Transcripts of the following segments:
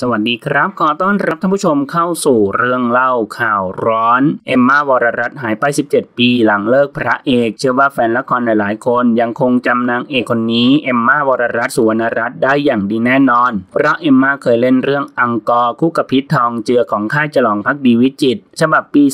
สวัสดีครับขอต้อนรับท่านผู้ชมเข้าสู่เรื่องเล่าข่าวร้อนเอมม่าวรรัตน์หายไป17ปีหลังเลิกพระเอกเชื่อว่าแฟนละครหลายๆคนยังคงจำนางเอกคนนี้เอมม่าวรรัตน์สุวรรณรัตน์ได้อย่างดีแน่นอนเพราะเอมม่าเคยเล่นเรื่องอังกอร์คู่กับพิษทองเจือของค่ายฉลองภักดีวิจิตรฉบับปี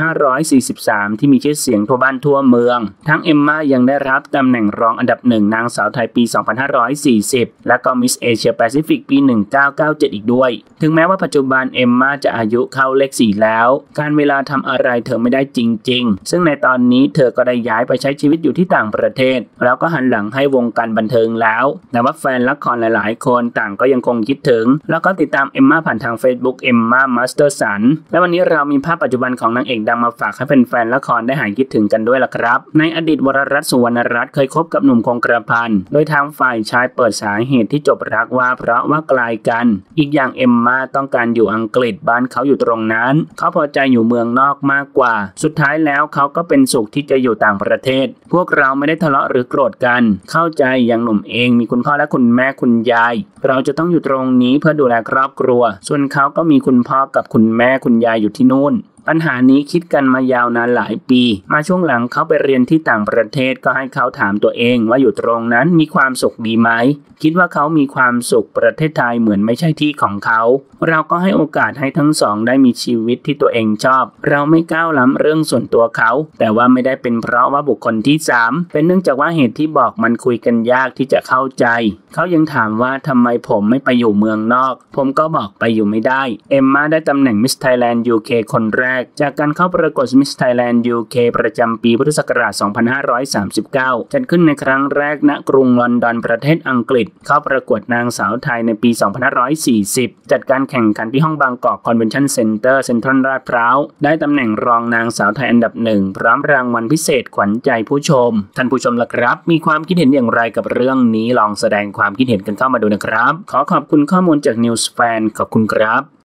2543 ที่มีชื่อเสียงทั่วบ้านทั่วเมืองทั้งเอมม่ายังได้รับตำแหน่งรองอันดับ1นางสาวไทยปี 2540 และก็มิสเอเชียแปซิฟิกปี 1997 อีกด้วยถึงแม้ว่าปัจจุบันเอมม่าจะอายุเข้าเลข 4 แล้วการเวลาทำอะไรเธอไม่ได้จริงๆซึ่งในตอนนี้เธอก็ได้ย้ายไปใช้ชีวิตอยู่ที่ต่างประเทศแล้วก็หันหลังให้วงการบันเทิงแล้วแต่ว่าแฟนละครหลายๆคนต่างก็ยังคงคิดถึงแล้วก็ติดตามเอมม่าผ่านทาง Facebook เอมม่ามาสเตอร์สันและวันนี้เรามีภาพปัจจุบันของนางเอกดังมาฝากให้แฟนๆละครได้หายคิดถึงกันด้วยล่ะครับในอดีตวรรัตน์สุวรรณรัตน์เคยคบกับหนุ่มคงกระพันโดยทางฝ่ายชายเปิดสาเหตุที่จบรักว่าเพราะว่าไกลกันอีกอย่างเอมม่าต้องการอยู่อังกฤษบ้านเขาอยู่ตรงนั้นเขาพอใจอยู่เมืองนอกมากกว่าสุดท้ายแล้วเขาก็เป็นสุขที่จะอยู่ต่างประเทศพวกเราไม่ได้ทะเลาะหรือโกรธกันเข้าใจอย่างหนุ่มเองมีคุณพ่อและคุณแม่คุณยายเราจะต้องอยู่ตรงนี้เพื่อดูแลครอบครัวส่วนเขาก็มีคุณพ่อกับคุณแม่คุณยายอยู่ที่นู่นปัญหานี้คิดกันมายาวนานหลายปีมาช่วงหลังเขาไปเรียนที่ต่างประเทศก็ให้เขาถามตัวเองว่าอยู่ตรงนั้นมีความสุขดีไหมคิดว่าเขามีความสุขประเทศไทยเหมือนไม่ใช่ที่ของเขาเราก็ให้โอกาสให้ทั้งสองได้มีชีวิตที่ตัวเองชอบเราไม่ก้าวล้ำเรื่องส่วนตัวเขาแต่ว่าไม่ได้เป็นเพราะว่าบุคคลที่3เป็นเนื่องจากว่าเหตุที่บอกมันคุยกันยากที่จะเข้าใจเขายังถามว่าทำไมผมไม่ไปอยู่เมืองนอกผมก็บอกไปอยู่ไม่ได้เอมม่าได้ตำแหน่งมิสไทยแลนด์ UK คนแรกจากการเข้าประกวดมิสไทยแลนด์ UK ประจำปีพุทธศักราช 2539 จัดขึ้นในครั้งแรกณกรุงลอนดอนประเทศอังกฤษเข้าประกวดนางสาวไทยในปี 2540 จัดการแข่งขันที่ห้องบางกอกคอนเวนชั่นเซ็นเตอร์เซ็นทรัลลาดพร้าวได้ตำแหน่งรองนางสาวไทยอันดับ1พร้อมรางวัลพิเศษขวัญใจผู้ชมท่านผู้ชมล่ะครับมีความคิดเห็นอย่างไรกับเรื่องนี้ลองแสดงความคิดเห็นกันเข้ามาดูนะครับขอขอบคุณข้อมูลจาก News Fan ขอบคุณครับ